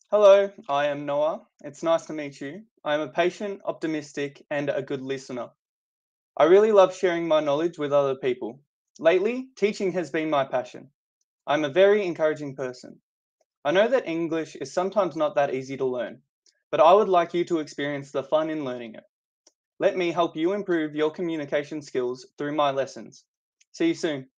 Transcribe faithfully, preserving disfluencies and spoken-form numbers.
Hello, I am Noah. It's nice to meet you. I am a patient, optimistic, and a good listener. I really love sharing my knowledge with other people. Lately, teaching has been my passion. I'm a very encouraging person. I know that English is sometimes not that easy to learn, but I would like you to experience the fun in learning it. Let me help you improve your communication skills through my lessons. See you soon.